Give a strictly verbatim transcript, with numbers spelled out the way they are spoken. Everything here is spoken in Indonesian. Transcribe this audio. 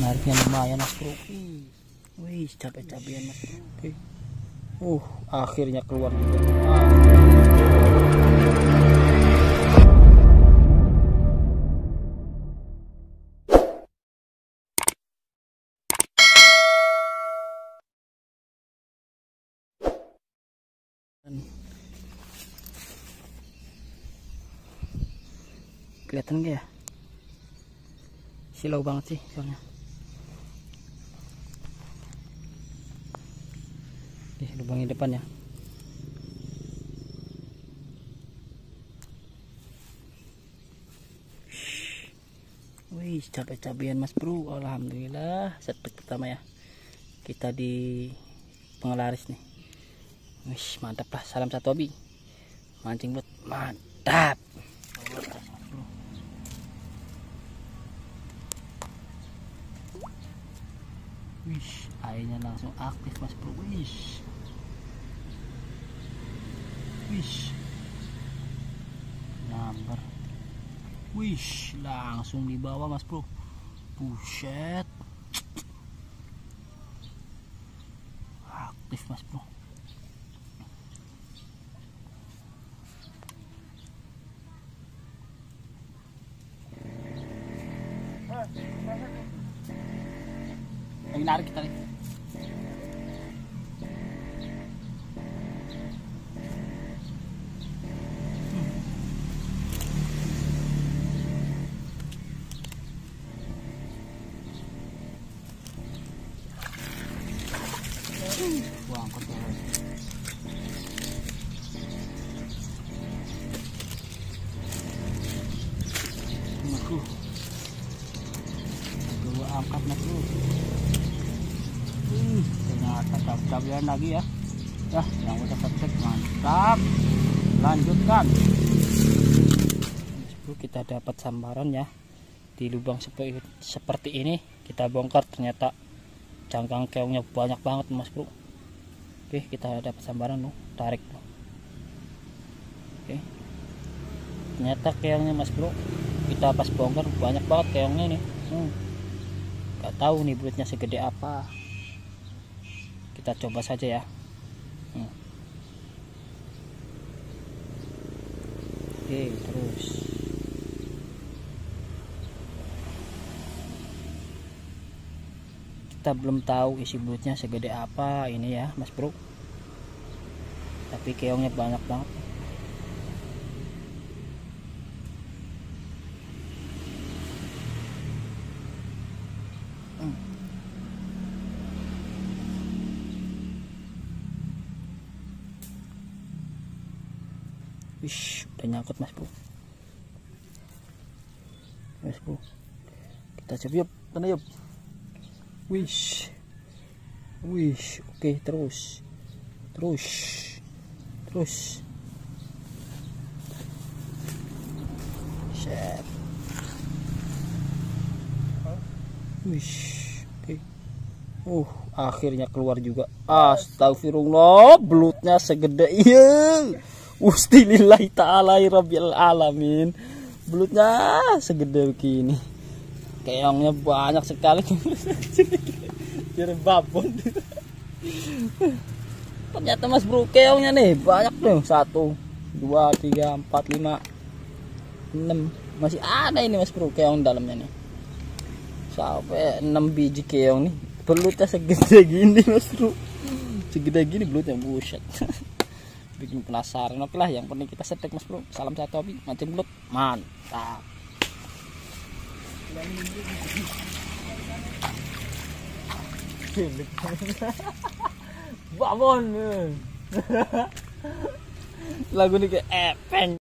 nariknya lumayan mas bro. Wih, capek-capekan mas bro. Oke. Uh, akhirnya keluar juga. Ah. Kelihatan gak ya? Silau banget sih soalnya. Di lubangnya depan ya. Wih, capek-capekan mas bro. Alhamdulillah set pertama ya. Kita di Pengelaris nih. Wih, mantap lah. Salam satu hobi. Mancing buat mantap. Wih, airnya langsung aktif mas bro. Wih, wih, nyamber. Wih, langsung di bawah mas bro. Buset, aktif mas bro. Lagi narik kita nih. Wah, angkut ya. Aku dua angkat mas bro. Hmm, ternyata cap-capian lagi ya. Ya, yang udah ketek mantap. Lanjutkan. Bro, kita dapat sambaran ya di lubang seperti seperti ini. Kita bongkar, ternyata cangkang keongnya banyak banget mas bro. Oke, kita dapat sambaran loh, tarik loh. Oke, ternyata keongnya mas bro, kita pas bongkar banyak banget keongnya nih. hmm. Gak tahu nih belutnya segede apa. Kita coba saja ya. hmm. Oke, terus kita belum tahu isi belutnya segede apa ini ya mas bro, tapi keongnya banyak banget. hmm. Wish, udah nyangkut mas bro. Mas bro, kita coba yuk, mana yuk. Wish, wish, oke, terus, terus, terus, set, wish, oke, uh, akhirnya keluar juga. Astagfirullah, belutnya segede iya, Ustalillahi ta'ala rabbil alamin, belutnya segede begini. Keongnya banyak sekali. Jadi babon. Ternyata mas bro, keongnya nih banyak tuh. Satu, dua, tiga, empat, lima, enam. Masih ada ini mas bro, keong dalamnya nih. Sampai enam biji keong nih. Belutnya segede gini mas bro. Segede gini belutnya, buset. Bikin penasaran. Oke lah, yang penting kita setek mas bro. Salam satu hobi, mancing belut mantap. Babon. Lagu ini kayak epeng.